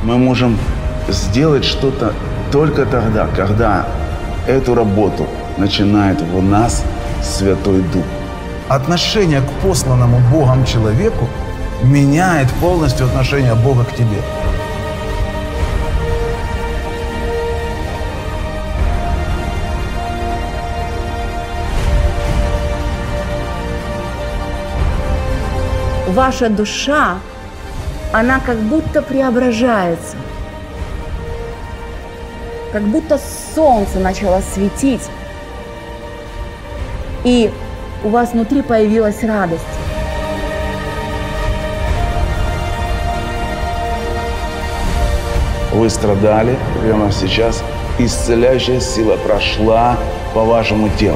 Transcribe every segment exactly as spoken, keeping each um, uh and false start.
Мы можем сделать что-то только тогда, когда эту работу начинает в нас Святой Дух. Отношение к посланному Богом человеку меняет полностью отношение Бога к тебе. Ваша душа, она как будто преображается. Как будто солнце начало светить. И у вас внутри появилась радость. Вы страдали, прямо сейчас исцеляющая сила прошла по вашему телу.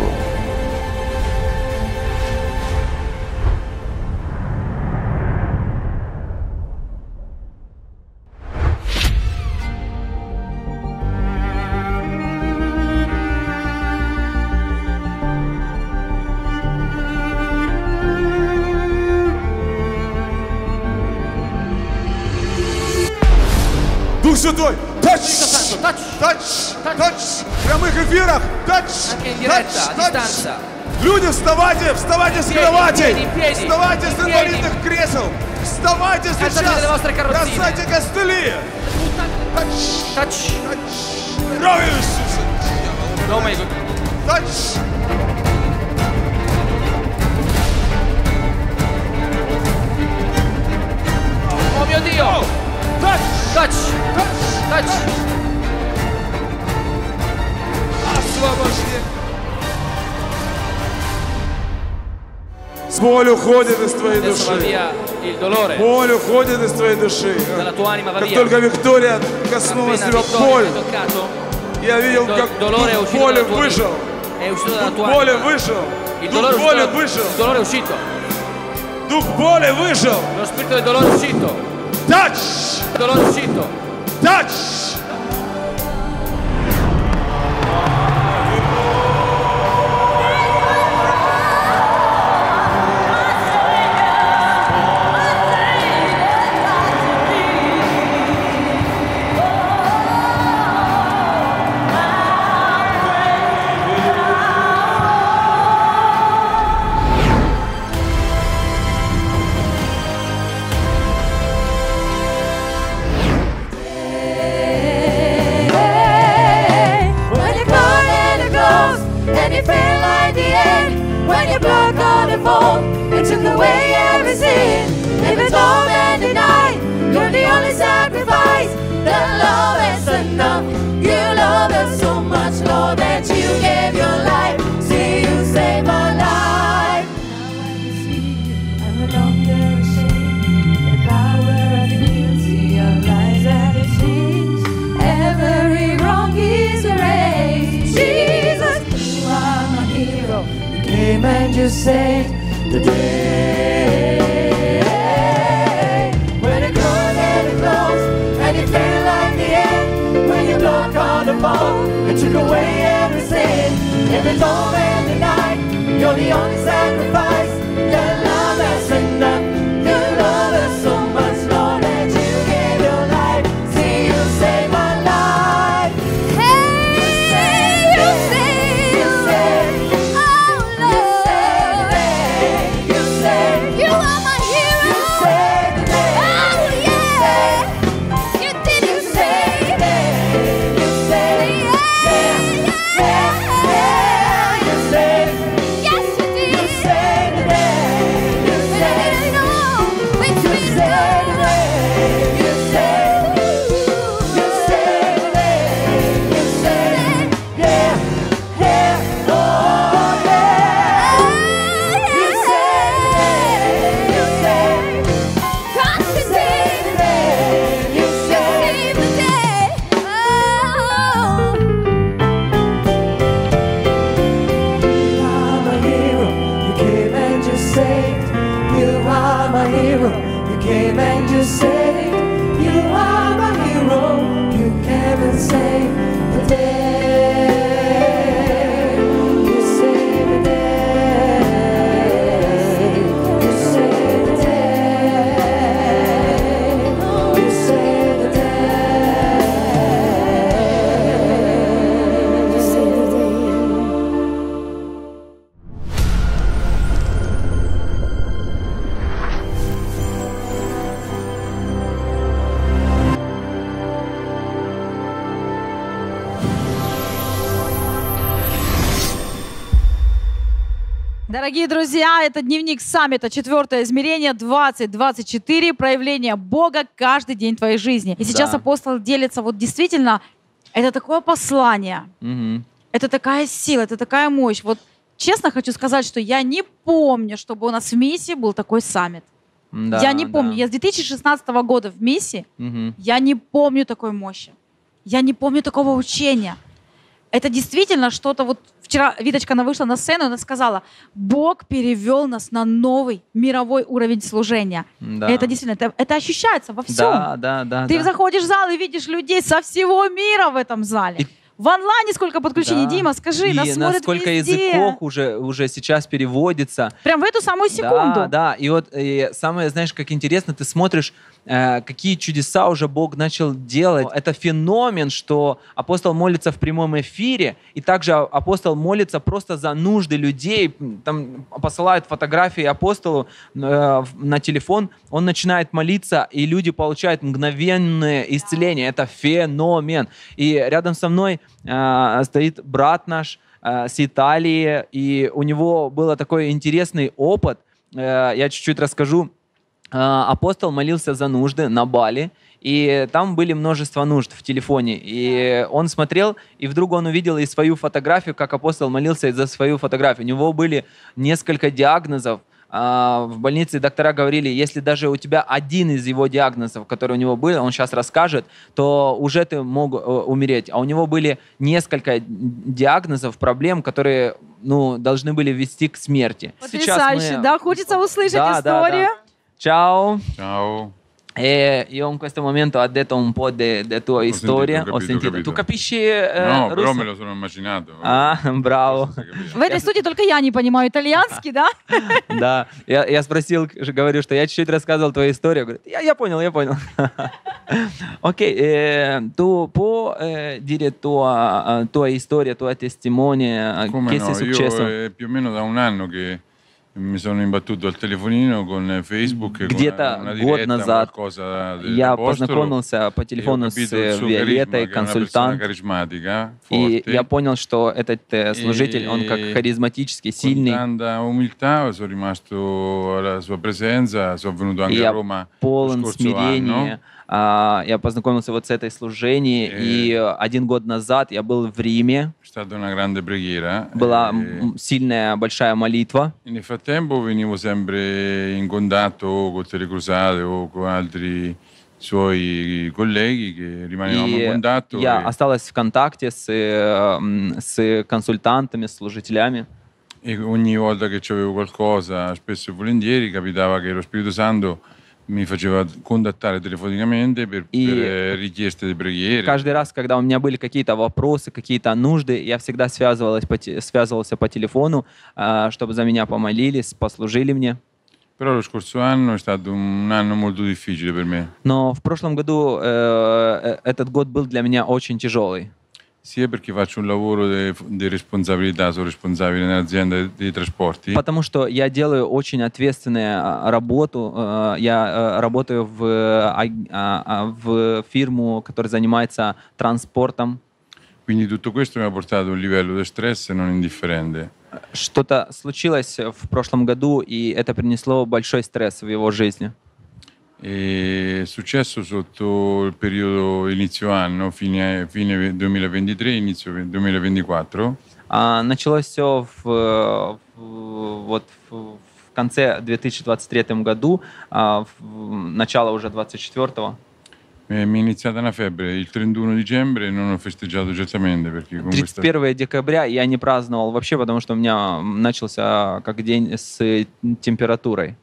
Дух Святой! Тач! Тач! Тач! Тач! В прямых эфирах! Тач! Anche in diretta, a distanza. Люди, вставайте! Вставайте с Piedi, кроватей! piedi, piedi. Вставайте с Piedi. инвалидных кресел! Вставайте Alzatevi сейчас! dalle vostre carrozzine. Бросайте костыли! Тач! Tac! Тач! Кровью Иисуса! Nome Тач! Oh mio Dio! Тач! Tac! Tac! Освобождение! Боль уходит из твоей Adesso va души. via il dolore. Боль уходит из твоей души. Dalla tua anima va Как via. только Виктория коснулась Appena тебя, Vittorio боль, ti ha toccato, я видел, il как do- dolore è дух uscito боли dalla tua вышел. vita. È uscito dalla Дух tua боли anima. вышел. Il Дух dolore è боли uscito. вышел. Il dolore è uscito. Дух боли вышел. Lo spirito del dolore è uscito. Тач! Il dolore è uscito. Тач! When you caught in the close and you feel like the end, when your blood got a fall, it took away every sin. If it's all and denied, you're the only sacrifice. The love is enough. You love us so much, Lord, that you gave your life. See, you saved my life. Now when you see, I'm no longer ashamed. The power of the beauty of lies and it changed. Every wrong is erased. Jesus, you are my hero. You came and you saved the day. When the cold and it closed and you feel like the end, when your blood caught the fall, it took away every sin. If it's all in the night, you're the only sacrifice. Your love is enough. You love us so much, Lord, that you gave your life. See, you saved my life. Hey, you saved, you saved, oh Lord, you saved, you are my hero. You saved the day. Oh yeah, you did, you saved it. You saved, yeah, yeah, yeah, you saved. Yes, you did. You saved the day. You saved. No, which you saved the day. You saved. You saved the day. You saved. Yeah, yeah, oh yeah. You saved the day. You saved. God, you saved the day. You saved the day. Oh. You are my hero. You came and you saved. You are my hero. You came and you saved. You are my hero. You came and saved the day. You saved the day. You saved the day. You saved the day. Дорогие друзья, это дневник саммита, четвертое измерение двадцать двадцать четыре, проявление Бога каждый день твоей жизни. И сейчас Да. апостол делится, вот действительно, это такое послание, Мгм. это такая сила, это такая мощь. Вот честно хочу сказать, что я не помню, чтобы у нас в миссии был такой саммит. Да, я не помню, да. я с две тысячи шестнадцатого года в миссии, Мгм. я не помню такой мощи. Я не помню такого учения. Это действительно что-то, вот вчера Виточка, она вышла на сцену, и она сказала, Бог перевел нас на новый мировой уровень служения. Да. Это действительно, это, это ощущается во всем. Да, да, да. Ты да. заходишь в зал и видишь людей со всего мира в этом зале. И- В онлайне сколько подключений, Да. Дима, скажи, И нас на смотрят сколько везде. языков уже, уже сейчас переводится. Прям в эту самую секунду. Да, да. И вот и самое, знаешь, как интересно, ты смотришь, э, какие чудеса уже Бог начал делать. Это феномен, что апостол молится в прямом эфире, и также апостол молится просто за нужды людей. Там посылают фотографии апостолу э, в- на телефон, он начинает молиться, и люди получают мгновенное исцеление. Это феномен. И рядом со мной э, стоит брат наш э, с Италии, и у него был такой интересный опыт. Э, я чуть-чуть расскажу. Э, апостол молился за нужды на Бали, и там были множество нужд в телефоне. И он смотрел, и вдруг он увидел и свою фотографию, как апостол молился за свою фотографию. У него были несколько диагнозов. А, В больнице доктора говорили, если даже у тебя один из его диагнозов, который у него был, он сейчас расскажет, то уже ты мог э, умереть. А у него были несколько диагнозов, проблем, которые, ну, должны были вести к смерти. Сейчас Потрясающе, мы- да? Хочется услышать Да, да, историю. да. Ciao. Ciao. E io in questo momento ho detto un po' della tua sentito, storia. ho capito, Ho sentito. ho capito. Tu capisci eh, No, però russo? me lo sono immaginato. Ah, bravo. Forse capito. В этой студии только я не понимаю итальянский, да? Да, я, я спросил, ж- говорю, что я чуть-чуть рассказывал твою историю. Говорит, я, я понял, я понял. Окей, eh, tu puoi eh, dire tua, eh, tua storia, tua testimone, eh, Come che no, sia io successo? è più o meno da un anno che mi sono imbattuto al telefonino con Facebook con Где-то una год diretta, назад qualcosa del я apostolo, познакомился по e ho телефону с capito il suo Виолеттой, carisma, che è una persona консультант, carismatica, и forte. я понял, что этот э, служитель, он как И харизматический, Con сильный. tanta umiltà sono rimasto alla sua presenza, sono venuto anche И a я Roma lo полон scorso смирения. anno. А, я познакомился вот с этой служением, Э. и один год назад я был в Риме. È stata una grande preghiera. Была e м, сильная, большая молитва. nel frattempo venivo sempre in contatto con Telecrusate o con altri suoi colleghi che rimanevamo in И contatto. я e- осталась в контакте с, э, м, с консультантами, с служителями. E ogni volta che avevo qualcosa, spesso e volentieri, capitava che lo Spirito Santo mi faceva contattare telefonicamente per, И per eh, richieste di preghiere. Каждый раз, когда у меня были какие-то вопросы, какие-то нужды, я всегда связывалась по те- связывался по телефону, а, чтобы за меня помолились, послужили мне. Però lo scorso anno è stato un anno molto difficile per me, Но в прошлом году э, э, этот год был для меня очень тяжелый. sia perché faccio un lavoro di, di responsabilità, sono responsabile nell'azienda dei trasporti, Потому что я делаю очень ответственную а, работу. э, Я э, работаю в, э, аг- а, а, в фирму, которая занимается транспортом. quindi tutto questo mi ha portato a un livello di stress non indifferente. Что-то случилось в прошлом году, и это принесло большой стресс в его жизни. E è successo sotto il periodo inizio anno, fine, fine duemilaventitré, inizio duemilaventiquattro. А, началось все в, в- вот в, в конце две тысячи двадцать третьем году, а, в начало уже двадцать четвёртого. E mi è iniziata una febbre il trentuno dicembre e non ho festeggiato certamente perché con тридцать questa... первого декабря я не праздновал вообще, потому что у меня начался как день с температурой.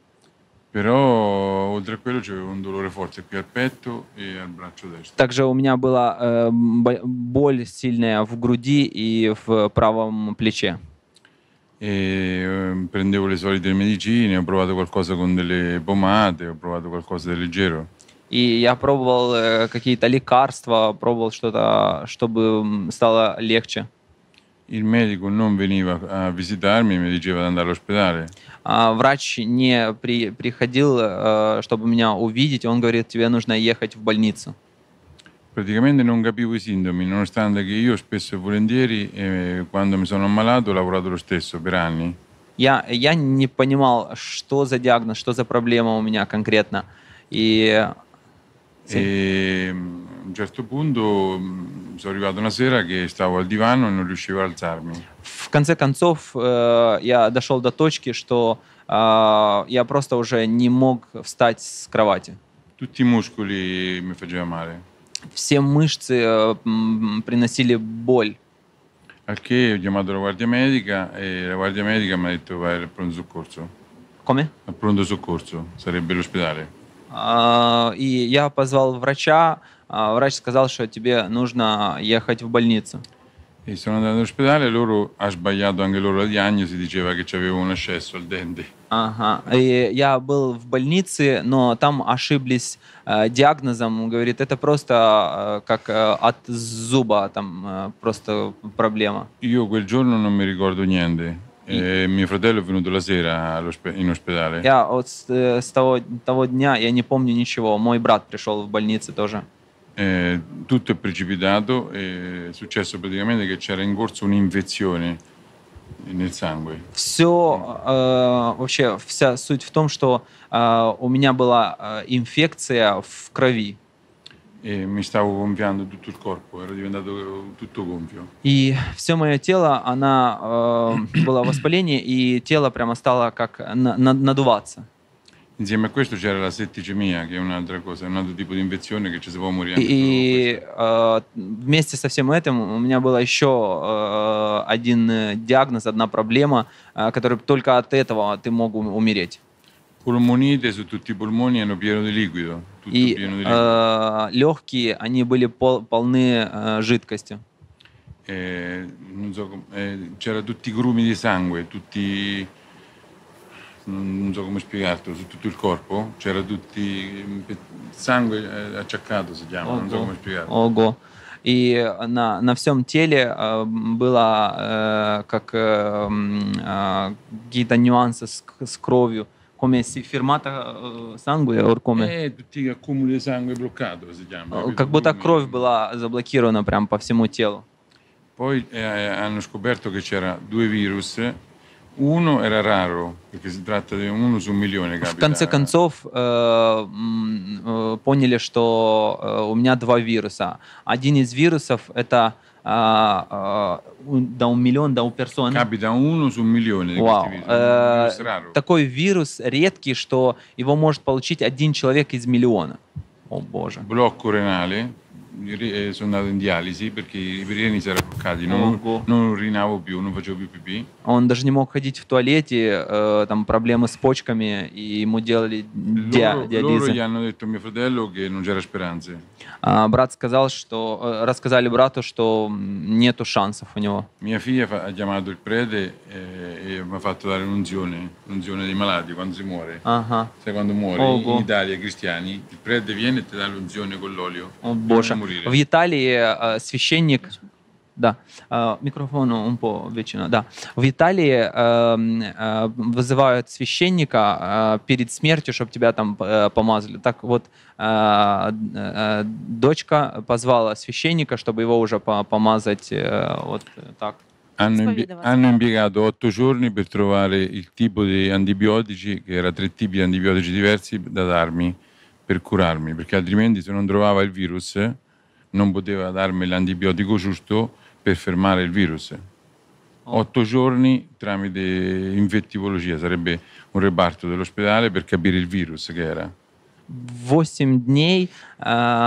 Però oltre a quello c'avevo un dolore forte qui al petto e al braccio destro. Также у меня была э, бо- боль сильная в груди и в правом плече. E eh, prendevo le solite medicine, ho provato qualcosa con delle pomate, ho provato qualcosa di leggero. И я пробовал э, какие-то лекарства, пробовал что-то, чтобы м, стало легче. Il medico non veniva a visitarmi, mi diceva di andare all'ospedale. А врач не при- приходил, э, чтобы меня увидеть, он говорит, тебе нужно ехать в больницу. Praticamente non capivo i sintomi, nonostante che io spesso e volentieri, eh, quando mi sono ammalato, ho lavorato lo stesso per anni. Я, я не понимал, что за диагноз, что за проблема у меня конкретно. И E mm, a un certo punto mm, sono arrivato una sera che stavo al divano e non riuscivo ad alzarmi. в конце концов э, я дошел до точки, что э, я просто уже не мог встать с кровати. Tutti i muscoli mi faceva male. Все мышцы э, м, приносили боль. Al che ho chiamato la guardia medica e la guardia medica mi ha detto vai al pronto soccorso. Come? Al pronto soccorso, sarebbe l'ospedale. А, И я позвал врача. а Врач сказал, что тебе нужно ехать в больницу. E sono andato all'ospedale e loro ha sbagliato anche loro la diagnosi, diceva che avevo un ascesso al dente. Ага. И я был в больнице, но там ошиблись э, диагнозом. Говорит, это просто э, как э, от зуба, там э, просто проблема. Io quel giorno non mi ricordo niente. E mio fratello è venuto la sera all'ospe- in ospedale. Я вот с, э, с того, того дня я не помню ничего. Мой брат пришел в больницу тоже. Eh, tutto è precipitato e è successo praticamente che c'era in corso un'infezione nel sangue. Все, э, вообще вся суть в том, что э, у меня была э, инфекция в крови. E mi stavo gonfiando tutto il corpo, ero diventato tutto gonfio. И все мое тело, она э, было воспаление, и тело прямо стало как на- на- надуваться. Insieme a questo c'era la setticemia, che è un'altra cosa, un altro tipo di infezione che ci si può morire anche И solo con questo. э, вместе со всем этим у меня была еще э, один э, диагноз, одна проблема, э, которая только от этого ты мог ум- умереть. Polmonite su tutti i polmoni erano pieno di liquido, tutto И pieno di liquido. э, легкие, они были пол- полны э, жидкостью. E, non so com- eh, c'era tutti i grumi di sangue, tutti, non non so come spiegartelo, su tutto il corpo, c'era tutti il sangue eh, acciaccato si chiama, non so come spiegarlo. Ого. И на, на всем теле э, было э, как э, м, э, какие-то нюансы с, к- с кровью. Come si firmata э, sangue or come? Eh, tutti gli accumuli di sangue bloccato si chiama. Э, capito? Как будто Grumi. кровь была заблокирована прям по всему телу. Poi eh, hanno scoperto che c'era due virus, uno era raro, perché si tratta di uno su un milione, В capita. конце концов э, м, э, поняли, что э, у меня два вируса. Один из вирусов это а, а, un- да un миллион, да un persona. Capita uno su un milione di Вау. questi virus, Э, un virus raro. Такой вирус редкий, что его может получить один человек из миллиона. О боже. Blocco renale, i re- eh, sono andato in dialisi perché i reni si erano bloccati, non, Ого. non urinavo più, non facevo più pipì. Он даже не мог ходить в туалете, э, там проблемы с почками, и ему делали диа- Loro, loro диализы. gli hanno detto a mio fratello che non c'era speranze. А брат сказал, что э, рассказали брату, что м, нету шансов у него. Mia figlia fa- ha chiamato il prete eh, e mi ha fatto dare un'unzione, unzione dei malati quando si muore. Ага. Sai quando muori Ого. in Italia, cristiani, il prete viene e ti dà l'unzione con l'olio. О prima боже. di morire. В Италии э, священник... Да, э, микрофон un po' vicino, да. В Италии э, э, вызывают священника э, перед смертью, чтобы тебя там э, помазали. Так вот, э, э, дочка позвала священника, чтобы его уже по- помазать э, вот так. Hanno, impie- Исповедоваться. hanno impiegato otto giorni per trovare il tipo di antibiotici, che era tre tipi di antibiotici diversi da darmi per curarmi, perché altrimenti se non trovava il virus non poteva darmi l'antibiotico giusto per fermare il virus. Otto giorni tramite infettivologia, sarebbe un reparto dell'ospedale per capire il virus che era. Восемь дней э,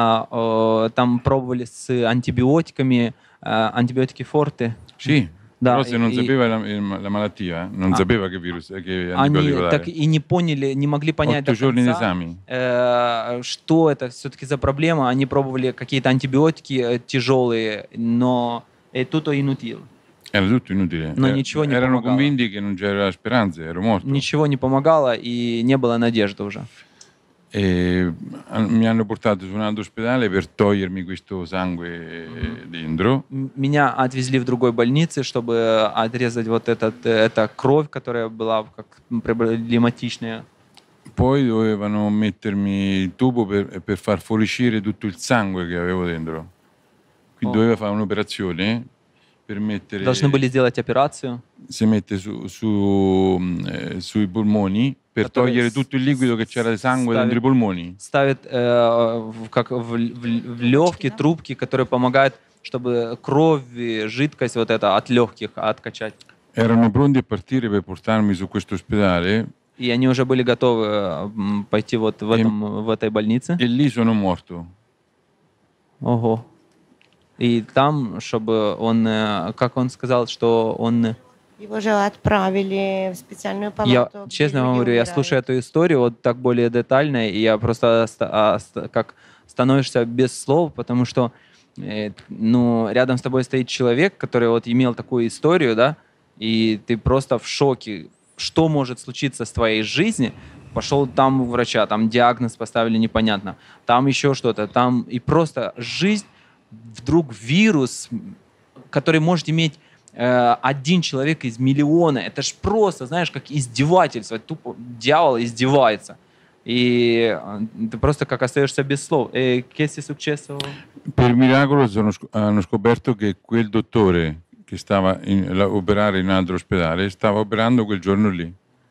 э, там пробовали с антибиотиками, э, антибиотики форте. Sì, Да, però se non и- sapeva la, la malattia, non Ah. sapeva che virus, che Они antibiotico так dare. и не поняли, не могли понять Otto до giorni di конца, esami. э, что это все-таки за проблема. Они пробовали какие-то антибиотики э, тяжелые, но è tutto inutile. Era tutto inutile. No, Eh, ничего не Erano помогало. convinti che non c'era speranza, ero morto. Ничего не помогало и не было надежды уже. E ah, mi hanno portato su un altro ospedale per togliermi questo sangue eh, dentro. М- Меня отвезли в другой больнице, чтобы отрезать вот этот, э, эта кровь, которая была как проблематичная. Poi dovevano mettermi il tubo per, per far fuoriuscire tutto il sangue che avevo dentro. Quindi Oh. doveva fare un'operazione per mettere, должны были сделать операцию, si mette su, su, eh, sui polmoni per Который togliere tutto il liquido che c'era di sangue dentro i polmoni. ставят э, в- как в, в- в легкие трубки, которые помогают, чтобы кровь, и жидкость вот это от легких откачать. Erano pronti a partire per portarmi su questo ospedale И они уже были готовы м, пойти вот в, этом, в этой больнице. e lì sono morto. Ого. И там, чтобы он, э, как он сказал, что он... Его же отправили в специальную Я, палату. где честно вам люди говорю, я умирают. слушаю эту историю вот так более детально, и я просто оста- а, ст- как становишься без слов, потому что э, ну, рядом с тобой стоит человек, который вот имел такую историю, да, и ты просто в шоке, что может случиться с твоей жизнью. Пошел там у врача, там диагноз поставили непонятно, там еще что-то, там и просто жизнь, вдруг вирус, который может иметь э, один человек из миллиона. Это ж просто, знаешь, как iздевательство. Тупо дьявол издевается. И э, ты просто как остаешься без слов. E che è successo? Per miracolo sono sc- hanno scoperto che quel dottore che stava in, la, operare in un altro ospedale stava operando quel giorno lì.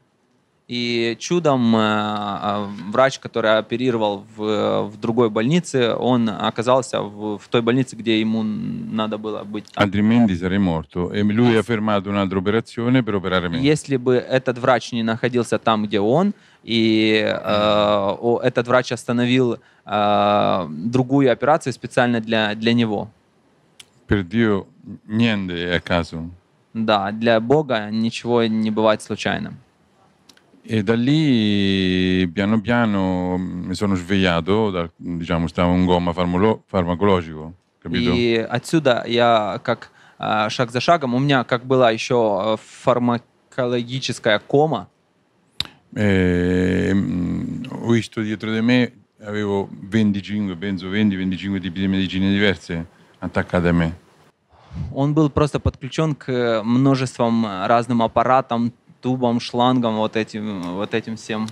И чудом э, э, врач, который оперировал в, в другой больнице, он оказался в, в той больнице, где ему надо было быть. Altrimenti sarei morto. E lui ha fermato un'altra operazione per operare me. Если бы этот врач не находился там, где он, и э, о- этот врач остановил э, другую операцию специально для, для него. Per Dio niente è a caso. Да, для Бога ничего не бывает случайным. E da lì piano piano mi sono svegliato, da- diciamo stavo in coma farmolo- farmacologico, capito? И отсюда я как э, шаг за шагом, у меня как была еще фармакологическая кома, E, mm, ho visto dietro di me, avevo venticinque, penso venti venticinque tipi di medicine diverse attaccate a me. он был просто подключен к множествам разным аппаратам, тубам, шлангам, вот этим, вот этим всем.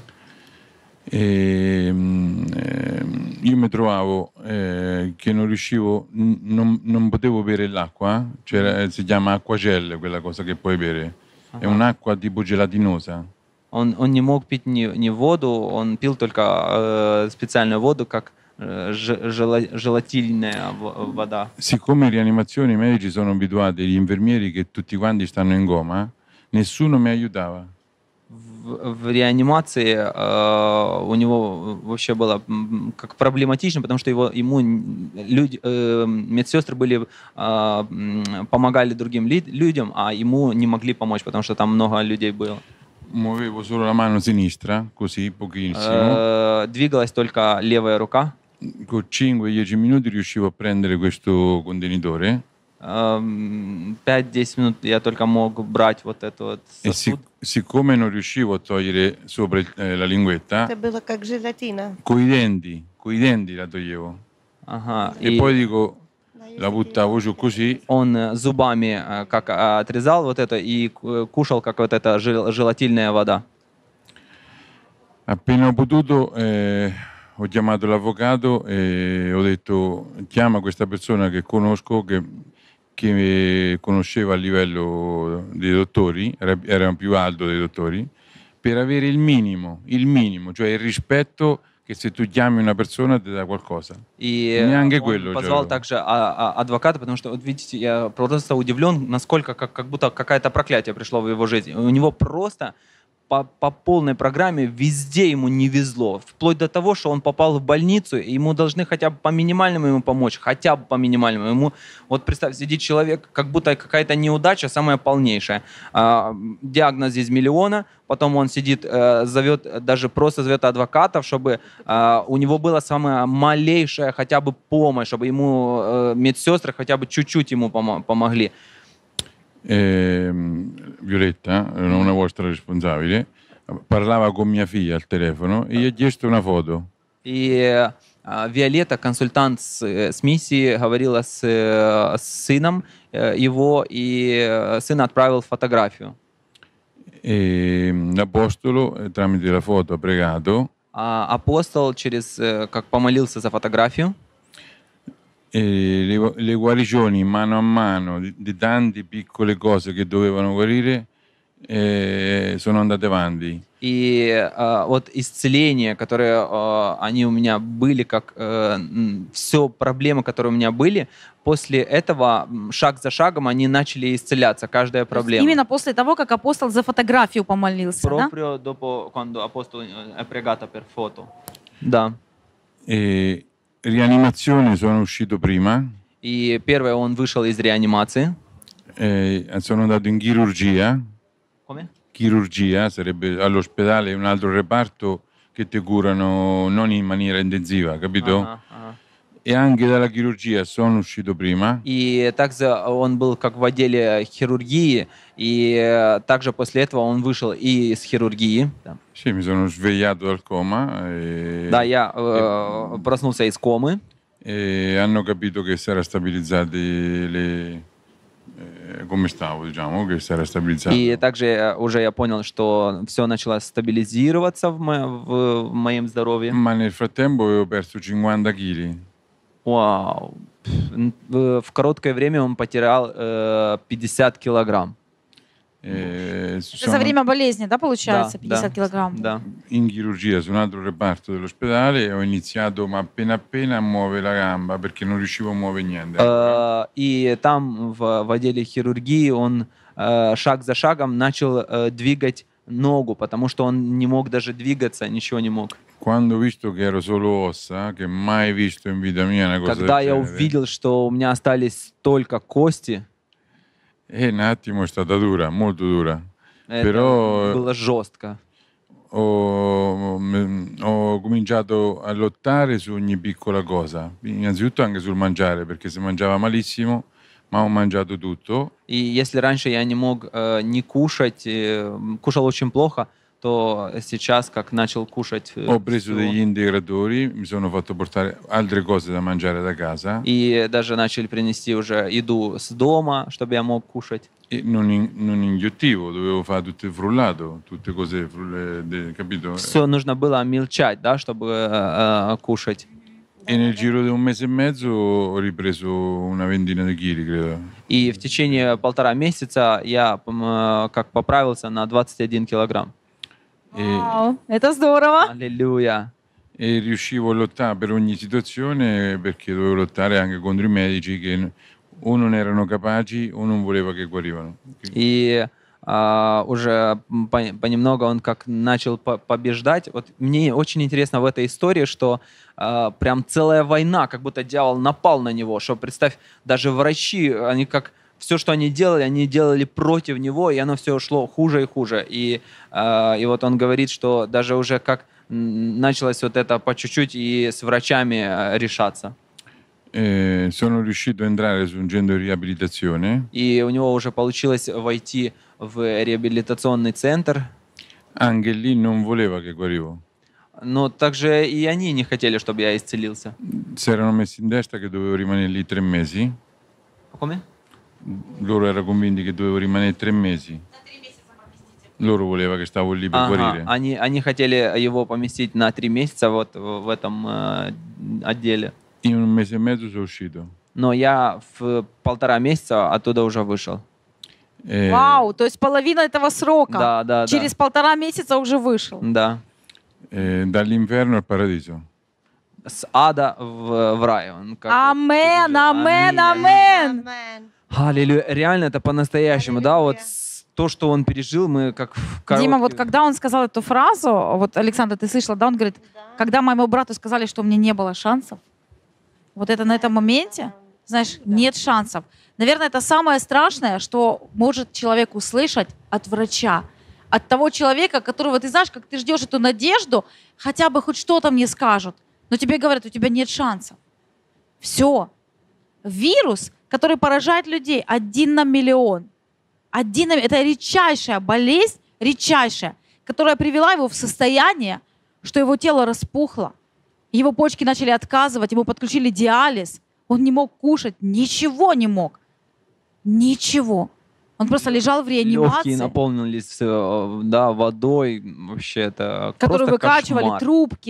E, mm, ehm, io mi trovavo eh, che non riuscivo, n- non, non potevo bere l'acqua, c'era- si chiama acquagel, quella cosa che puoi bere. È un'acqua tipo gelatinosa. Он, он не мог пить ни, ни воду, он пил только э, специальную воду, как э, ж- жела- желатильная в- вода. Siccome in rianimazione i medici sono abituati, gli infermieri, che tutti quanti stanno in coma, nessuno mi aiutava. В, в реанимации э, у него вообще было м, как проблематично, потому что его, ему н- люди, э, медсестры были, э, м, помогали другим ли- людям, а ему не могли помочь, потому что там много людей было. Muovevo solo la mano sinistra, così, pochissimo. Э, двигалась только левая рука. Con cinque dieci minuti riuscivo a prendere questo contenitore Эм, пять-десять минут я только мог брать вот этот вот e sic- сосуд. siccome non riuscivo a togliere sopra il- eh, la linguetta, Это было как желатина. coi denti, coi denti la toglievo. Ага. E И poi dico, la buttavo giù così, он э, зубами э, как э, отрезал вот это и ку- кушал, как вот эта жел- желатильная вода. appena ho potuto eh, ho chiamato l'avvocato e ho detto chiama questa persona che conosco, che, che conosceva a livello dei dottori, era, era più alto dei dottori, per avere il minimo, il minimo, cioè il rispetto che se tu chiami una persona ti dà qualcosa. И Неанге он quello, позвал cioè. также а- а- адвоката, потому что, вот видите, я просто удивлен, насколько как, как будто какое-то проклятие пришло в его жизнь. У него просто по, по полной программе везде ему не везло. Вплоть до того, что он попал в больницу, и ему должны хотя бы по минимальному ему помочь, хотя бы по минимальному. Ему, вот представь, сидит человек, как будто какая-то неудача самая полнейшая. А, диагноз из миллиона, потом он сидит, э, зовет, даже просто зовет адвокатов, чтобы э, у него была самая малейшая хотя бы помощь, чтобы ему э, медсестры хотя бы чуть-чуть ему помо- помогли. Ehm, Violetta, una vostra responsabile, parlava con mia figlia al telefono e gli ha chiesto una foto. И э, Виолетта, консультант с, э, с миссии, говорила с, э, с сыном э, его, и э, сын отправил фотографию. E l'apostolo, eh, tramite la foto, ha pregato А апостол через, э, как помолился за фотографию, E le, le guarigioni mano a mano di, di tante piccole cose che dovevano guarire eh, sono andate avanti. И э, вот исцеления, которые э, они у меня были, как э, все проблемы, которые у меня были, после этого м, шаг за шагом они начали исцеляться, каждая То есть проблема. именно после того, как апостол за фотографию помолился, да? Proprio dopo quando apostolo è pregato per foto. Да. E rianimazione sono uscito prima, И первое, он вышел из реанимации. eh, sono andato in chirurgia. Come? Chirurgia sarebbe all'ospedale un altro reparto che ti curano non in maniera intensiva, capito? Ага, ага. E anche dalla chirurgia sono uscito prima. И также он был как в отделе хирургии, и э, также после этого он вышел и из хирургии. Да, Sì, mi sono svegliato dal coma e, да я э, проснулся из комы, e hanno capito che si era stabilizzati le eh, come stavo, diciamo, che si era stabilizzato. и также э, уже я понял, что все начало стабилизироваться в, мо- в- в моем здоровье. Ma nel frattempo avevo perso cinquanta chili. Вау. Н- В в короткое время он потерял э, пятьдесят килограмм. E Это за sono время болезни, да, получается, Да, пятьдесят да, килограмм? Да. in chirurgia su un altro reparto dell'ospedale e ho iniziato, ma appena appena, a muovere la gamba perché non riuscivo a muovere niente. Э, И там, в, в отделе хирургии, он э, шаг за шагом начал э, двигать ногу, потому что он не мог даже двигаться, ничего не мог. Quando ho visto che ero solo ossa, che mai visto in vita mia una cosa Когда del я genere, увидел, что у меня остались только кости, e un attimo è stata dura, molto dura. это Però было жестко. ho, m- ho cominciato a lottare su ogni piccola cosa, innanzitutto anche sul mangiare, perché si mangiava malissimo, ma ho mangiato tutto. И если раньше я не мог э, не кушать, э, кушал очень плохо, то сейчас как начал кушать э, Ho preso всё. degli integratori, mi sono fatto portare altre cose da mangiare da casa И даже начали принести уже еду с дома, чтобы я мог кушать. e non, in- non inghiottivo, dovevo fare tutto il frullato, tutte cose, frulle- de- capito? Все нужно было мельчать, да, чтобы э, э, кушать. E nel giro di un mese e mezzo ho ripreso una ventina di chili, credo. И в течение полтора месяца я м, э, как поправился на двадцать один килограмм. E, Вау, это здорово. Аллилуйя. e riuscivo a lottare per ogni situazione perché dovevo lottare anche contro i medici che o non erano capaci o non voleva che guarivano. И а, уже м, по- понемногу он как начал по- побеждать. Вот мне очень интересно в этой истории, что а, прям целая война, как будто дьявол напал на него. Что представь, даже врачи, они как все, что они делали, они делали против него, и оно все шло хуже и хуже. И, а, и вот он говорит, что даже уже как м, началось вот это по чуть-чуть и с врачами а, решаться. Eh, sono riuscito a entrare su un centro di riabilitazione. И у него уже получилось войти в реабилитационный центр. Anche lì non voleva che guarivo. Но также и они не хотели, чтобы я исцелился. Si erano messi in testa che dovevo rimanere lì tre mesi. Come? Loro erano convinti che dovevo rimanere tre mesi. Loro voleva che stavo lì per Ага, guarire. они, они хотели его поместить на три месяца вот в в этом э, отделе. In un mese e mezzo sono uscito. Но я в полтора месяца оттуда уже вышел. Eh, Вау, то есть половина этого срока. Да, да, Через полтора месяца уже вышел. Да. eh, dall'inferno al paradiso. С ада в, в рай. Он как вот Амен, пережил. амен, Аминь, амен. Amen. Аллилуйя. Реально это по-настоящему, да? Вот Аллилуйя. с- то, что он пережил, мы как в Дима, вот короткий- когда он сказал эту фразу, вот, Александр, ты слышала, да, он говорит, когда моему брату сказали, что у меня не было шансов, вот это на этом моменте, знаешь, нет шансов. Наверное, это самое страшное, что может человек услышать от врача, от того человека, которого, ты знаешь, как ты ждешь эту надежду, хотя бы хоть что-то мне скажут, но тебе говорят, у тебя нет шансов. Все. Вирус, который поражает людей один на миллион. Один на... Это редчайшая болезнь, редчайшая, которая привела его в состояние, что его тело распухло, его почки начали отказывать, ему подключили диализ, он не мог кушать, ничего не мог. Ничего. Он просто лежал в легкие реанимации, наполнились э, да, водой. Вообще это которую просто выкачивали, кошмар. трубки.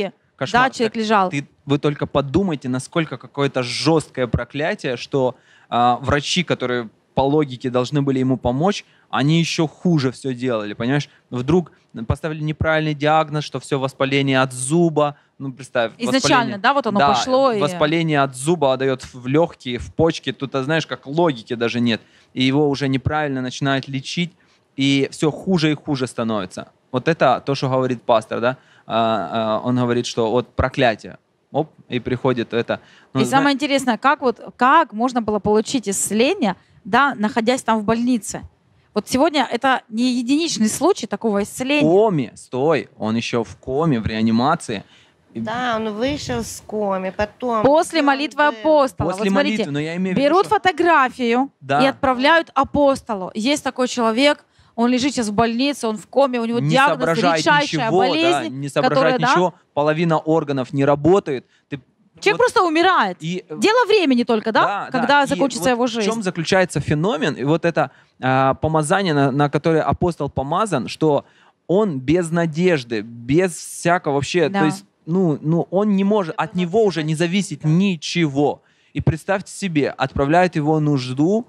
Кошмар. Да, человек Так лежал. Ты, вы только подумайте, насколько какое-то жесткое проклятие, что а, врачи, которые по логике должны были ему помочь, они еще хуже все делали, понимаешь? Вдруг поставили неправильный диагноз, что все воспаление от зуба, ну представь. Изначально, да, вот оно да, пошло и- воспаление от зуба отдает в легкие, в почки, тут, а, знаешь, как логики даже нет, и его уже неправильно начинают лечить, и все хуже и хуже становится. Вот это то, что говорит пастор, да? А, а, он говорит, что вот проклятие, оп, и приходит это. Ну, И зна- самое интересное, как вот как можно было получить исцеление, да, находясь там в больнице. Вот сегодня это не единичный случай такого в исцеления. коме, стой, он еще в коме, в реанимации. И Да, он вышел с коми, потом... После он молитвы был- апостола. После вот смотрите, молитвы, но я имею в виду, берут что- фотографию Да. и отправляют апостолу. Есть такой человек, он лежит сейчас в больнице, он в коме, у него не диагноз соображает редчайшая ничего, да, болезнь, не которая, соображает да, ничего, половина органов не работает. Ты человек вот- просто умирает. и, э, Дело времени только, да, когда И закончится вот его В жизнь. чем заключается феномен? И вот это а, помазание, на, на которое апостол помазан, что он без надежды, без всякого вообще, Да. то есть, ну, ну, он не может, от него уже не зависит ничего. И представьте себе, отправляют его в нужду,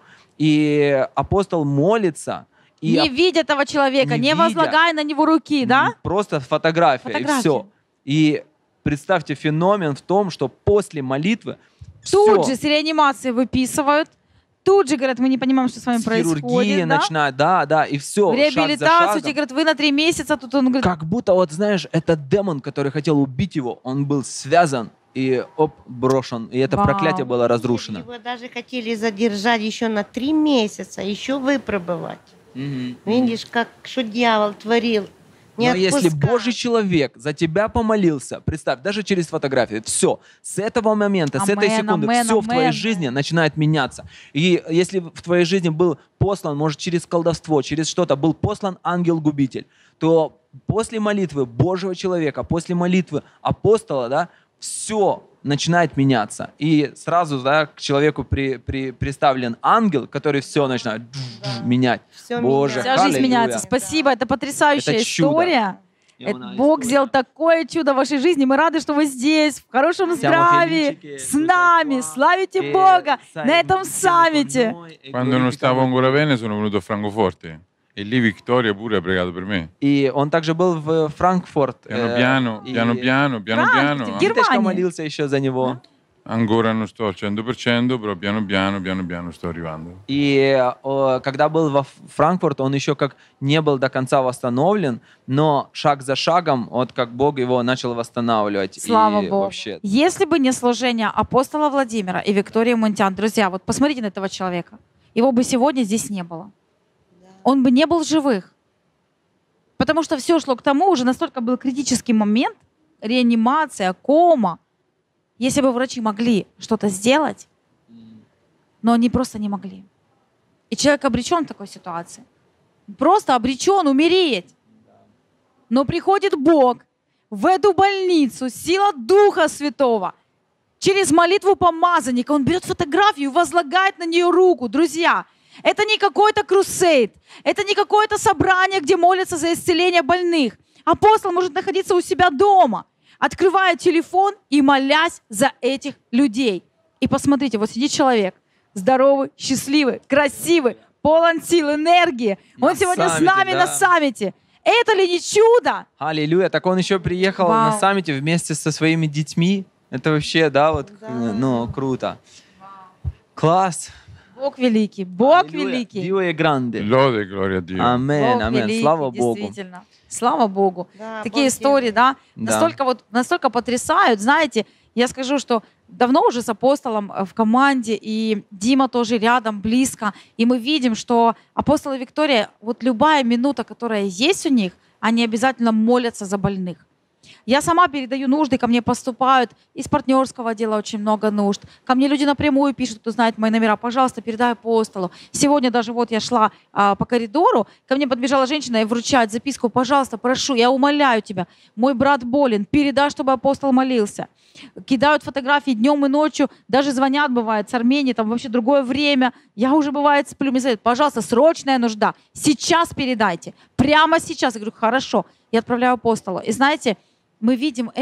и апостол молится, и Не ап- видя этого человека, не не, видя. возлагая на него руки, да? М, Просто фотография, и Фотография. все. И представьте феномен в том, что после молитвы Тут всё, же с реанимации выписывают, тут же говорят, мы не понимаем, что с вами с хирургии происходит, да? начинают, да, да, и все. В реабилитацию тебе говорят, вы на три месяца, тут он говорит, Как будто, вот знаешь, этот демон, который хотел убить его, он был связан и оп, брошен. И это Вау. проклятие было разрушено. Его даже хотели задержать еще на три месяца, еще выпробовать. Мгм. Видишь, как что дьявол творил. Не Но если отпускал. Божий человек за тебя помолился, представь, даже через фотографию, все, с этого момента, с этой Амен, секунды, амен, все в твоей амен. жизни начинает меняться. И если в твоей жизни был послан, может, через колдовство, через что-то, был послан ангел-губитель, то после молитвы Божьего человека, после молитвы апостола, да, все начинает меняться. И сразу, да, к человеку при, при- приставлен ангел, который все начинает менять. Всё Боже, вся жизнь аллилуйя. меняется. Спасибо, это потрясающая Это чудо. история. И Это она Бог история. сделал такое чудо в вашей жизни. Мы рады, что вы здесь, в хорошем здравии, Felici che с tu sei нами. qua, Славите che Бога sai на этом insieme con саммите. noi e Quando non stavo glorificando ancora bene sono venuto a Francoforte e lì Vittoria pure ha pregato per me. И он также был в Франкфурт. Piano э, piano, и piano piano, piano Франкфурте, piano. в Германии. Виточка молился еще за него. Ancora non sto al cento per cento, però piano piano, piano piano sto arrivando. И э, когда был во Ф- Франкфурт, он еще как не был до конца восстановлен, но шаг за шагом, вот как Бог его начал восстанавливать. Слава и Богу. Вообще. Если бы не служение апостола Владимира и Виктории Мунтян, друзья, вот посмотрите на этого человека. Его бы сегодня здесь не было. Он бы не был в живых. Потому что все шло к тому, уже настолько был критический момент, реанимация, кома. Если бы врачи могли что-то сделать, но они просто не могли. И человек обречен в такой ситуации. Просто обречен умереть. Но приходит Бог в эту больницу, сила Духа Святого, через молитву помазанника. Он берет фотографию и возлагает на нее руку. Друзья, это не какой-то крусейд, это не какое-то собрание, где молятся за исцеление больных. Апостол может находиться у себя дома, открывая телефон и молясь за этих людей. И посмотрите, вот сидит человек, здоровый, счастливый, красивый, полон сил, энергии. На Он сегодня с саммите, нами да. на саммите. Это ли не чудо? Аллилуйя. Так он еще приехал Вау. на саммите вместе со своими детьми. Это вообще, да, вот, Да. э, ну, круто. Класс. Бог великий, Бог Аллилуйя. великий. Dio è grande. Lode e gloria a Dio. Амен, Бог амен. великий, Слава Богу. действительно. Слава Богу. Да, Такие Бог истории, да, Да. настолько вот, настолько потрясают. Знаете, я скажу, что давно уже с апостолом э, в команде, и Дима тоже рядом, близко, и мы видим, что апостол и Виктория, вот любая минута, которая есть у них, они обязательно молятся за больных. Я сама передаю нужды, ко мне поступают из партнерского отдела очень много нужд. Ко мне люди напрямую пишут, кто знает мои номера, пожалуйста, передай апостолу. Сегодня даже вот я шла а, по коридору, ко мне подбежала женщина и вручает записку, пожалуйста, прошу, я умоляю тебя, мой брат болен, передай, чтобы апостол молился. Кидают фотографии днем и ночью, даже звонят, бывает, с Армении, там вообще другое время. Я уже, бывает, сплю, мне говорят, пожалуйста, срочная нужда, сейчас передайте, прямо сейчас. Я говорю, хорошо, я отправляю апостолу. И знаете, мы видим это.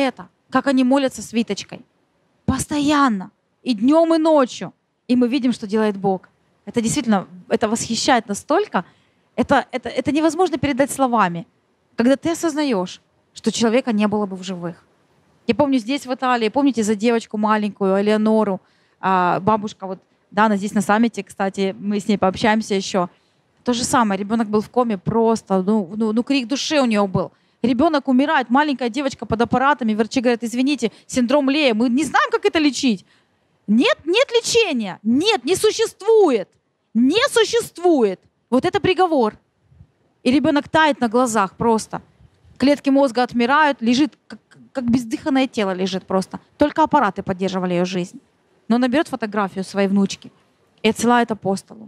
как они молятся с Виточкой. Постоянно. И днем, и ночью. И мы видим, что делает Бог. Это действительно, это восхищает настолько. Это, это, это невозможно передать словами. Когда ты осознаешь, что человека не было бы в живых. Я помню здесь, в Италии, помните за девочку маленькую, Элеонору, а, бабушка, вот, да, она здесь на саммите, кстати, мы с ней пообщаемся еще. То же самое, ребенок был в коме просто, ну, ну, ну крик души у нее был. Ребенок умирает, маленькая девочка под аппаратами, врачи говорят, извините, синдром Лея, мы не знаем, как это лечить. Нет, нет лечения, нет, не существует, не существует. Вот это приговор. И ребенок тает на глазах просто. Клетки мозга отмирают, лежит, как, как бездыханное тело лежит просто. Только аппараты поддерживали ее жизнь. Но она берет фотографию своей внучки и отсылает апостолу.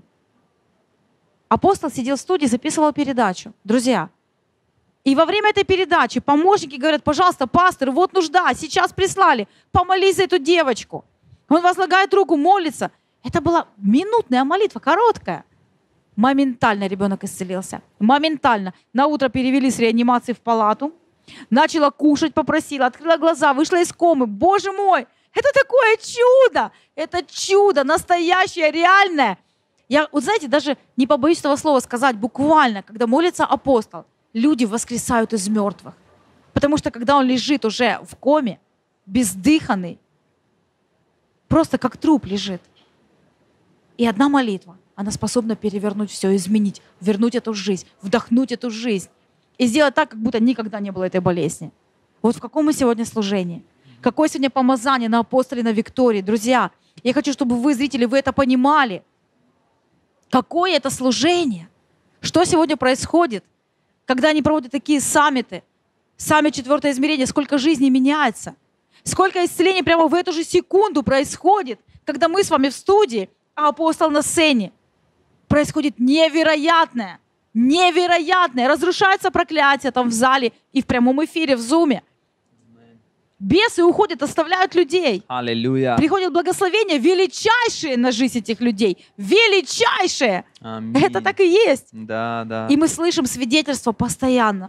Апостол сидел в студии, записывал передачу. Друзья, и во время этой передачи помощники говорят, пожалуйста, пастор, вот нужда, сейчас прислали, помолись за эту девочку. Он возлагает руку, молится. Это была минутная молитва, короткая. Моментально ребенок исцелился. Моментально. На утро перевели с реанимации в палату. Начала кушать, попросила, открыла глаза, вышла из комы. Боже мой, это такое чудо! Это чудо, настоящее, реальное. Я, вот знаете, даже не побоюсь этого слова сказать, буквально, когда молится апостол, люди воскресают из мертвых. Потому что когда он лежит уже в коме, бездыханный, просто как труп лежит. И одна молитва, она способна перевернуть все, изменить, вернуть эту жизнь, вдохнуть эту жизнь и сделать так, как будто никогда не было этой болезни. Вот в каком мы сегодня служении? Какое сегодня помазание на апостоле, на Виктории? Друзья, я хочу, чтобы вы, зрители, вы это понимали. Какое это служение? Что сегодня происходит, когда они проводят такие саммиты? Саммит четвертое измерение, сколько жизней меняется. Сколько исцелений прямо в эту же секунду происходит, когда мы с вами в студии, а апостол на сцене. Происходит невероятное, невероятное. Разрушается проклятие там в зале и в прямом эфире, в зуме. Бесы уходят, оставляют людей. Аллилуйя. Приходят благословения величайшие на жизнь этих людей. Величайшие. Аминь. Это так и есть. Да, да. И мы слышим свидетельства постоянно.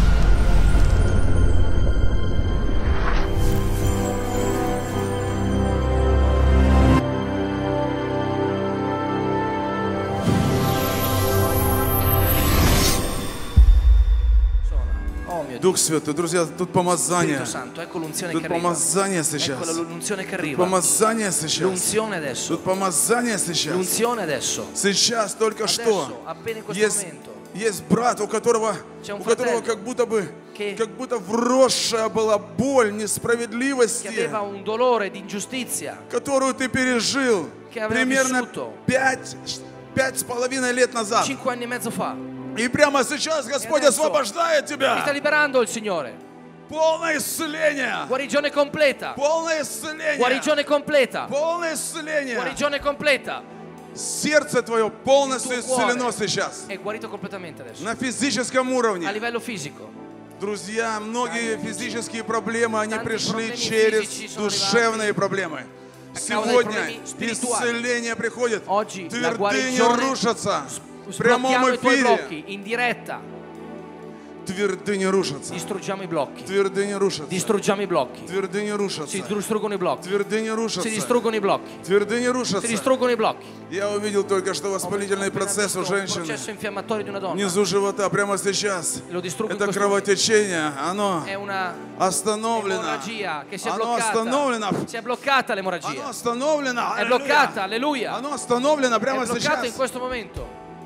Дух Святой, друзья, тут помазание. Spirito Santo, ecco l'unzione Тут che arriva. помазание Ecco сейчас. l'unzione che Тут arriva. помазание сейчас. L'unzione adesso. Тут помазание сейчас. L'unzione adesso. Сейчас только Adesso, что appena in questo есть, momento. есть брат, у которого, C'è un у которого fratello как будто бы, che- как будто вросшая была боль Che несправедливости, aveva un dolore di ingiustizia. которую ты пережил Che aveva примерно vissuto. пять, пять с половиной лет назад. Cinque anni e mezzo fa. И прямо сейчас Господь adesso освобождает Ti sta тебя. liberando il Signore. Полное исцеление. Guarigione completa. Полное исцеление. Guarigione completa. Полное исцеление. Guarigione completa. Сердце твое полностью Il tuo cuore исцелено сейчас. È guarito completamente adesso. На физическом A уровне. livello fisico. Друзья, многие физические проблемы, они Tanti пришли problemi через fisici sono душевные проблемы. causa dei Сегодня problemi spirituali. исцеление приходит. Oggi la Твердыни guarigione рушатся. В прямом Sblocchiamo i tuoi эфире. blocchi in diretta. Твердыни рушатся. Distruggiamo i blocchi. Твердыни рушатся. Distruggiamo i blocchi. Твердыни Si рушатся. distruggono i blocchi. Твердыни Si рушатся. distruggono i blocchi. Твердыни Si рушатся. distruggono i blocchi. Я увидел только что воспалительный процесс у Un женщины. processo infiammatorio di una donna. Внизу живота прямо сейчас. Lo distruggo in Это questo momento. кровотечение, оно È una остановлено. emorragia che si è Оно остановлено. bloccata. Si è bloccata Оно l'emorragia. остановлено. È Аллилуйя. bloccata, alleluia. Оно остановлено È прямо bloccata in сейчас. questo momento.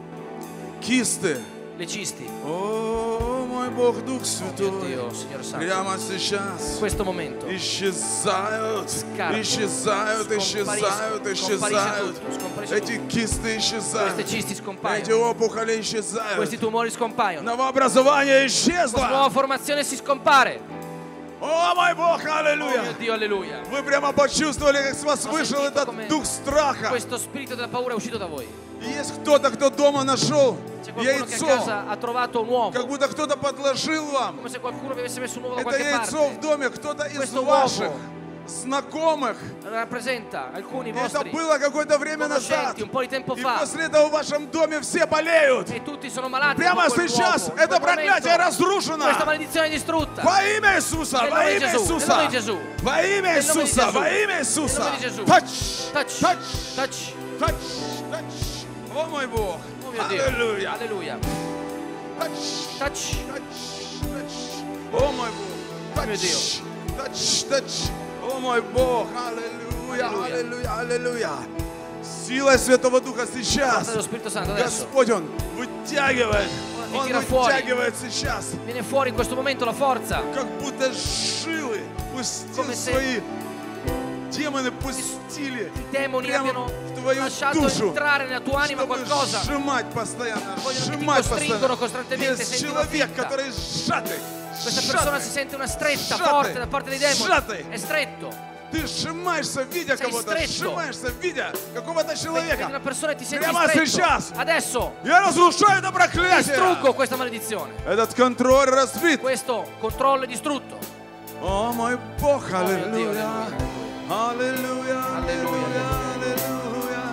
Кисты. Le cisti. О, мой Бог, Дух Mio Святой. Dio, Signore Santo. Прямо In сейчас. questo momento. Исчезают, Scarpe. исчезают, исчезают, Scompariscono, исчезают. scomparisce tutto, scomparisce Эти кисты Queste исчезают. cisti Эти scompaiono. опухоли исчезают. Questi tumori scompaiono. Новообразование Questa nuova исчезло. formazione si scompare. О, мой Бог, Oh mio аллилуйя. Dio, alleluia. Вы прямо почувствовали, как с вас вышел этот дух страха. Questo spirito della paura è uscito da voi. И есть кто-то, кто дома нашел C'è qualcuno che a яйцо. casa ha trovato un uovo. Как будто кто-то подложил вам. Come se qualcuno vi avesse messo un uovo da Это qualche яйцо в parte. доме, кто-то из Questo ваших uovo знакомых. rappresenta alcuni Это vostri было какое-то время назад. conoscenti un po' di tempo И fa после этого в вашем доме все болеют. e tutti sono malati Прямо dopo quel сейчас luogo. In это quel проклятие momento разрушено. questa maledizione è distrutta Во имя Иисуса, nel во nome di имя Gesù, nel Иисуса, nome di Gesù, во имя nel nome di Иисуса, Gesù, во имя nel Иисуса. nome di Gesù. Touch, touch touch, touch touch, touch. О мой Бог, oh mio Dio аллилуйя. alleluia Touch, touch touch, touch. О мой Бог, Oh mio Dio. touch, touch, touch. О мой Бог, аллилуйя, Аллилуйя. аллилуйя, аллилуйя. Сила Святого Духа сейчас. dello Spirito Santo adesso Господь, Он вытягивает. Он Он tira fuori. вытягивает сейчас. viene fuori in questo momento la forza Как будто жилы пустил Come se- свои демоны пустили i demoni прямо abbiano в твою lasciato душу, entrare nella tua anima чтобы qualcosa сжимать постоянно, Vogliono che ti сжимать costringono постоянно. costantemente, Есть senti una человек, fitta. который сжатый, questa persona si сжатый. sente una stretta Sciate. forte da parte dei demoni Sciate. è stretto Ты сжимаешься, видя Sei кого-то, stretto. сжимаешься, видя какого-то vedi человека. una persona e ti senti Прямо stretto сейчас. adesso Я разрушаю это проклятие. distruggo questa maledizione Этот контроль разбит. questo controllo è distrutto О мой Бог, Oh mio Dio, аллилуйя. Аллилуйя, аллилуйя, аллилуйя.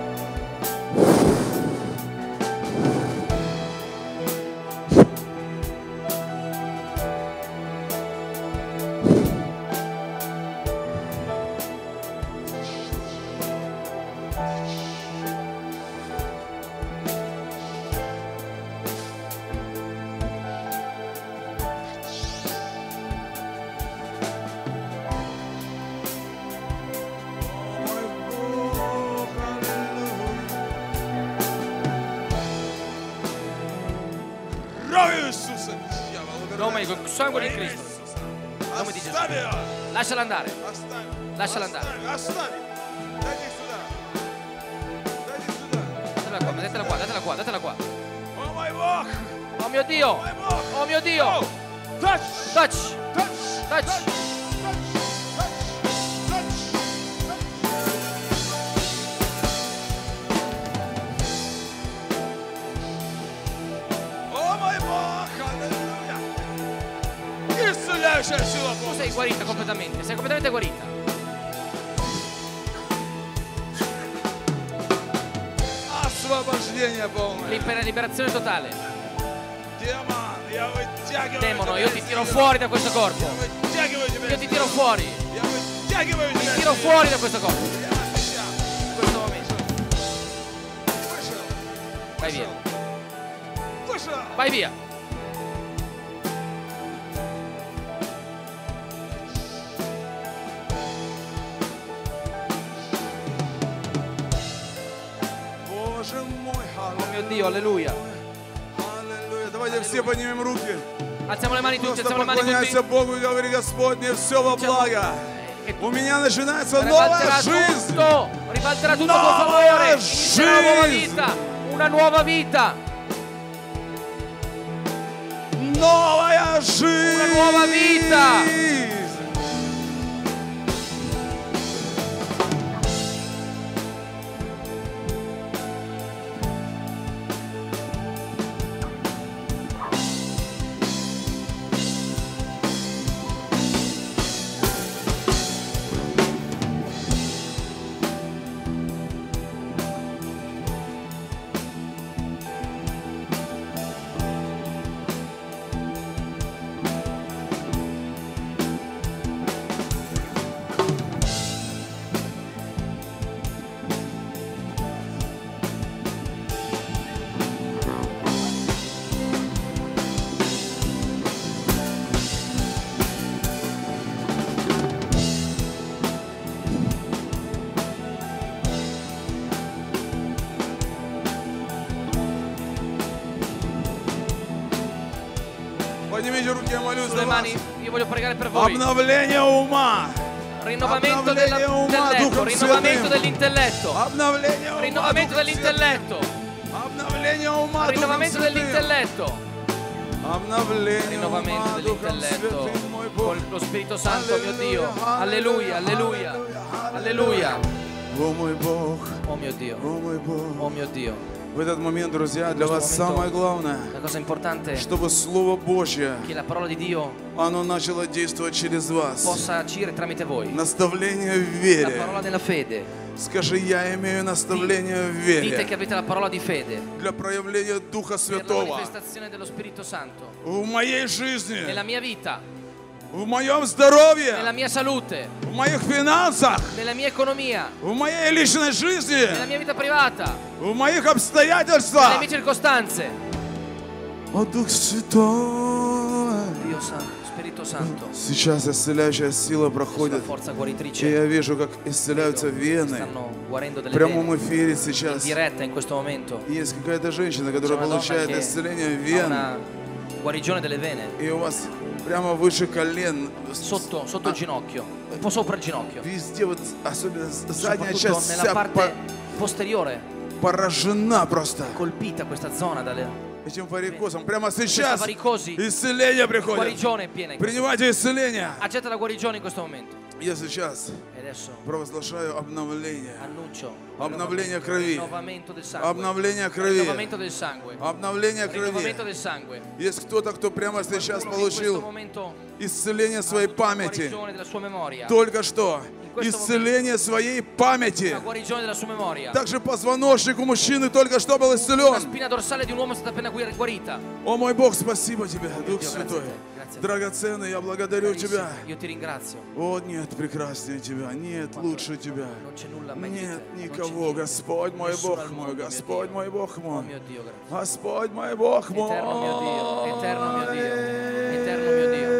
Мой Бог, аллилуйя. Кровью Иисуса, дьявол, nome убирайся. col sangue Во di имя Cristo Иисуса. nome di Gesù. Оставь ее. lasciala andare Оставь. Lasciala andare. Оставь, оставь. Дайте сюда. Дайте сюда. datela qua datela qua datela qua datela qua О мой Бог. oh mio Dio Мой Бог. oh mio Dio О, Touch. touch Touch. touch О мой Бог, аллилуйя. Исцеляющая сила tu Бога. sei guarita completamente sei completamente guarita Освобождение полное. Liber- liberazione totale Демон, я вытягиваю demono тебя io из ti tiro тела. fuori da questo corpo Я вытягиваю тебя io из ti тела. tiro fuori Я вытягиваю ti тебя tiro из тела. fuori da questo corpo Прямо сейчас. in questo momento Вышел. vai via Вышел. vai via Боже мой, oh mio Dio alleluia аллилуйя. Давайте все поднимем руки. alziamo le mani tutti Просто alziamo le mani поклоняйся tutti Богу и говори: Господь, мне все во благо. che У меня начинается новая ribalterà жизнь. tutto ribalterà tutto a tuo Nuova favore inizia una nuova жизнь. vita una nuova vita Новая жизнь. Una nuova vita. Поднимите руки, я молюсь sulle за вас. mani io voglio pregare per voi Обновление ума. rinnovamento Обновление della- ума dell'intelletto Духом rinnovamento Святым. dell'intelletto Обновление ума rinnovamento Духом dell'intelletto Святым. Обновление ума Духом rinnovamento Святым. dell'intelletto Обновление rinnovamento ума Духом dell'intelletto Святым, мой Бог. con lo Spirito Santo mio Dio alleluia alleluia alleluia О мой Бог, oh mio Dio о мой Бог, oh mio Dio о В этот момент, друзья, для questo вас самое momento главное, la cosa importante è чтобы Слово Божье, che la parola di Dio оно начало действовать через вас. possa agire tramite voi. Наставление в La вере. parola della fede. Скажи, я имею наставление в Dite che вере avete la parola di fede для проявления Духа per la Святого manifestazione dello Spirito Santo в моей жизни, nella mia vita, в моем здоровье, nella mia salute, в моих финансах, nella mia economia, в моей личной жизни, nella mia vita privata, в моих nelle обстоятельствах. mie circostanze. О, Дух Святой! Dio Santo, Spirito Santo, Сейчас исцеляющая сила la проходит. forza И guaritrice я вижу, как исцеляются вены. stanno guarendo В delle прямом vene эфире in сейчас diretta in questo momento. есть какая-то женщина, которая C'è una donna получает che исцеление ha вен. una guarigione delle vene И у вас прямо выше колен, sotto, sotto il ginocchio, un po' sopra il ginocchio, везде вот, особенно задняя soprattutto часть nella вся parte posteriore, поражена просто colpita questa zona dalle этим варикозом. Прямо questa сейчас varicosi, исцеление приходит. guarigione è piena in questo. Принимайте исцеление. Accetta la guarigione in questo momento. Я сейчас E adesso провозглашаю обновление. annuncio Обновление крови. rinnovamento del sangue. Обновление крови. Rinnovamento del sangue. Обновление Rinnovamento крови. del sangue. Есть кто-то, кто прямо сейчас Qualcuno che in questo получил momento исцеление своей ha avuto una памяти. guarigione della sua memoria. Только что. questo Исцеление своей памяти. Una guarigione della sua memoria. Также позвоночник у мужчины только что был La исцелен. spina dorsale di un uomo è stata appena guar- guarita. О мой Бог, спасибо тебе, Дух Dio, Святой. grazie a te, grazie a te. Драгоценный, я благодарю тебя. Io ti ringrazio. О, нет прекраснее тебя, нет лучше тебя. Non c'è nulla meglio di Нет te. Non c'è никого, niente. Господь мой Nessuno Бог al мой, mondo, mio Господь Dio. мой Бог Oh мой. mio Dio, grazie. Господь мой Бог мой. Eterno mio Dio, eterno mio Dio, eterno mio Dio.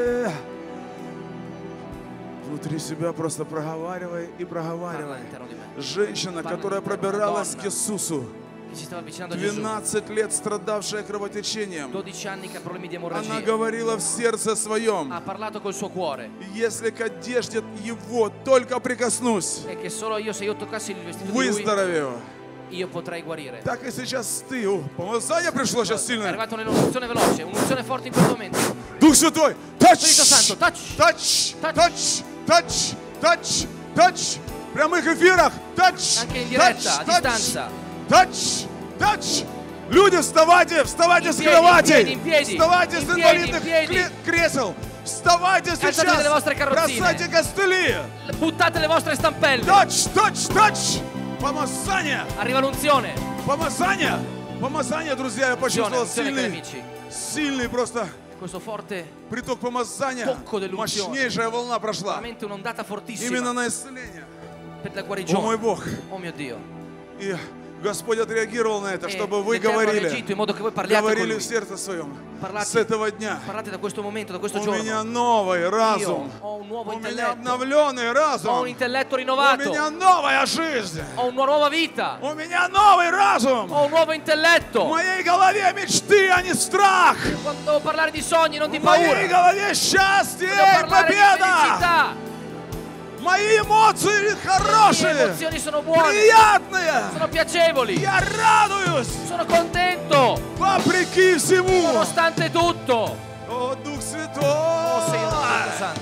Внутри себя просто проговаривай и Parla проговаривай. all'interno di me. Женщина, Parla которая all'interno, пробиралась donna к Иисусу, Che si stava avvicinando a Gesù. двенадцать лет страдавшая кровотечением, dodici anni che ha problemi di она emorragia. говорила в сердце своем: Ha parlato col suo cuore. если к одежде его только прикоснусь, E che solo io, se io toccassi il vestito di lui, выздоровею. io potrei guarire. Так и сейчас ты. О, помазание пришло сейчас È сильное. arrivata un'unzione veloce, un'unzione forte in questo momento. Дух Святой, тач, Spirito Santo, touch. тач, Touch. тач, тач, тач, тач. В прямых эфирах, тач, Anche in тач, diretta, a тач, distanza. тач, тач. Люди, вставайте, вставайте In с piedi, кровати, in piedi, in piedi. вставайте In с piedi, инвалидных in piedi. кле- кресел, вставайте Alzatevi сейчас, dalle vostre carrozzine. бросайте костыли. Buttate le vostre stampelle. Тач, тач, тач. Помазание, Arriva l'unzione. помазание, помазание, друзья, я Unzione, почувствовал unzione, cari сильный, amici. сильный просто Questo forte, приток помазания. Tocco dell'unzione. Мощнейшая волна прошла. veramente un'ondata fortissima Именно на исцеление. per la О мой guarigione. Бог. Oh mio Dio. И Господь отреагировал на это, E чтобы вы l'Eterno ha говорили, reagito in modo che voi parliate con говорили lui. в сердце своем. Parlate- С этого дня Parlate da questo momento, da questo у меня giorno. новый разум. Io ho un nuovo У меня intelletto. обновленный Ho un разум. intelletto У rinnovato. меня новая жизнь. Ho una nuova vita. У меня новый разум. Ho un nuovo В intelletto. моей голове мечты, а не страх. Quando devo parlare di sogni, non di В моей paura. голове счастье Devo и parlare di победа. felicità. Мои эмоции Le mie хорошие, emozioni sono buone, приятные. sono piacevoli. Я радуюсь Sono contento, вопреки всему. nonostante tutto. О, Дух Святой! Oh Signore Spirito Santo.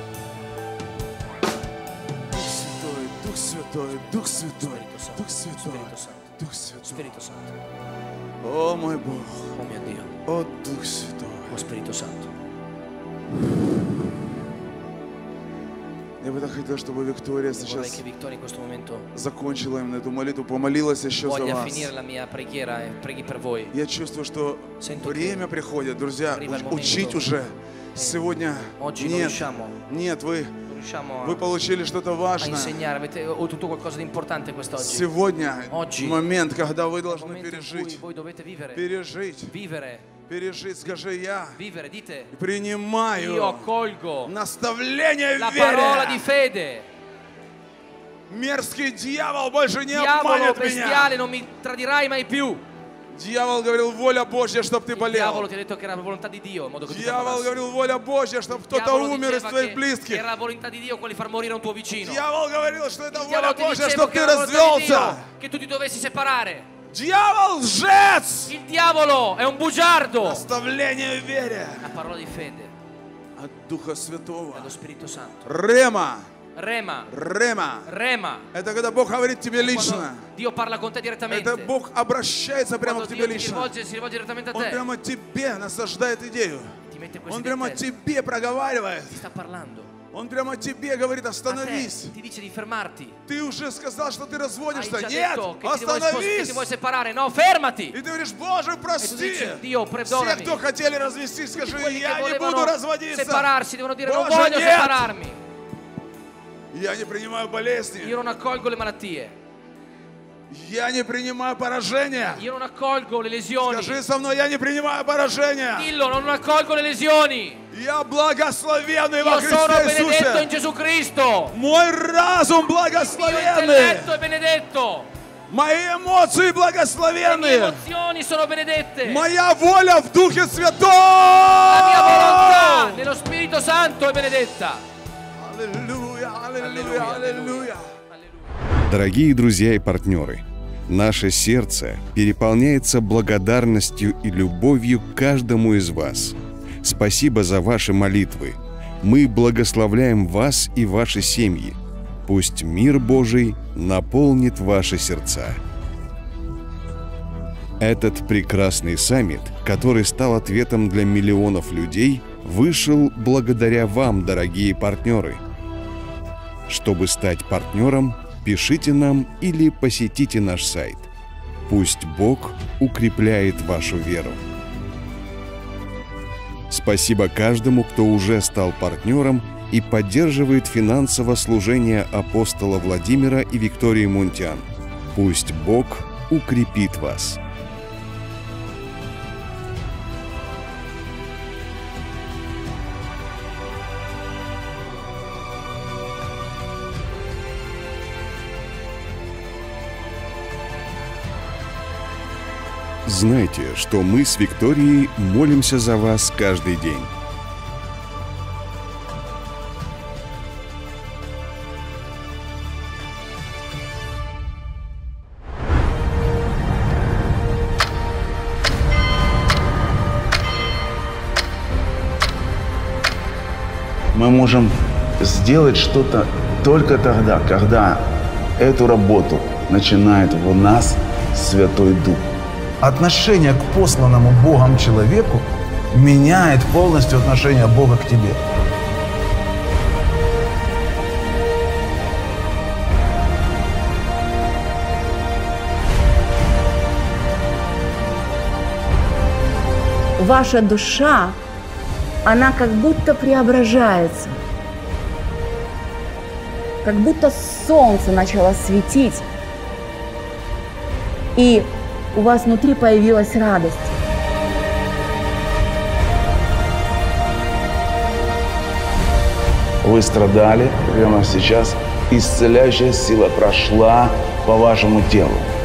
Дух Святой, Дух Святой, Дух Святой, Spirito Santo. Дух Святой, Spirito Santo. Дух Святой. Spirito Santo. О, мой Бог, Oh mio Dio. о, Дух Святой. Oh Spirito Santo. Я бы так хотел, чтобы Виктория Vorrei сейчас che Vittoria in questo momento закончила именно эту молитву, помолилась еще за voglia вас. finire la mia preghiera e preghi per voi. Я чувствую, что Sento время приходит, друзья, arriva il учить momento. уже. Сегодня Oggi non нет, riusciamo, нет, вы, non riusciamo вы a, получили что-то a важное. insegnare, avete ottenuto qualcosa di importante quest'oggi. Сегодня Oggi. момент, когда вы È il должны momento in cui пережить, voi dovete vivere, пережить, vivere, пережить. Скажи, я vivere, dite, io принимаю accolgo наставление la в parola di вере. fede. Мерзкий дьявол больше не Diavolo обманет меня. bestiale, non mi tradirai mai più. Дьявол говорил, воля Божья, чтобы ты Il diavolo болел. ti ha detto che era la volontà di Dio, in modo che tu ti Дьявол ammalassi. говорил, воля Божья, чтобы Il кто-то diavolo умер из diceva твоих che близких. era la volontà di Dio quelli far morire un tuo vicino. Дьявол говорил, что это Il воля diavolo ti Божья, diceva чтобы che ты era la volontà di Dio развелся. che tu ti dovessi separare. Дьявол лжец. Il diavolo è un bugiardo. Наставление в вере La parola di fede от Духа Святого. dello Spirito Santo. Рема. Rema. Рема. Rema. Это когда Бог говорит тебе лично. Quando Dio parla con te direttamente. Это Бог обращается прямо Quando к тебе Dio ti лично. rivolge, si rivolge direttamente a Он te. прямо тебе насаждает идею. Ti mette questo Он in прямо testa. тебе проговаривает. Ti sta parlando. Он прямо тебе говорит, A te остановись. ti dice di fermarti. Ты уже сказал, что ты Hai разводишься. già Нет, detto che ti, vuoi spos- che остановись. ti vuoi separare. No, fermati. И ты говоришь, Боже, E tu прости. dici, Dio, Все, perdonami. кто хотели развестись, Tutti скажи, quelli che я не буду volevano разводиться. separarsi devono dire non Боже, voglio нет. separarmi. Я не принимаю болезни. Io non accolgo le malattie. Я не принимаю поражения. Io non accolgo le lesioni. Скажи со мной, я не принимаю поражения. Dillo, non accolgo le lesioni. Я благословенный во Io sono Христе benedetto in Иисусе. Gesù Cristo. Мой разум Il mio благословенный. intelletto è benedetto. Мои эмоции Le mie благословенные. emozioni sono benedette. Моя воля в Духе Святом. La mia volontà nello Spirito Santo è benedetta. Аллилуйя, аллилуйя, аллилуйя. Дорогие друзья и партнеры, наше сердце переполняется благодарностью и любовью к каждому из вас. Спасибо за ваши молитвы. Мы благословляем вас и ваши семьи. Пусть мир Божий наполнит ваши сердца. Этот прекрасный саммит, который стал ответом для миллионов людей, вышел благодаря вам, дорогие партнеры. Чтобы стать партнером, пишите нам или посетите наш сайт. Пусть Бог укрепляет вашу веру. Спасибо каждому, кто уже стал партнером и поддерживает финансово служение апостола Владимира и Виктории Мунтян. Пусть Бог укрепит вас. Знайте, что мы с Викторией молимся за вас каждый день. Мы можем сделать что-то только тогда, когда эту работу начинает в нас Святой Дух. Отношение к посланному Богом человеку меняет полностью отношение Бога к тебе. Ваша душа, она как будто преображается. Как будто солнце начало светить. И у вас внутри появилась радость. Вы страдали, прямо сейчас исцеляющая сила прошла по вашему телу.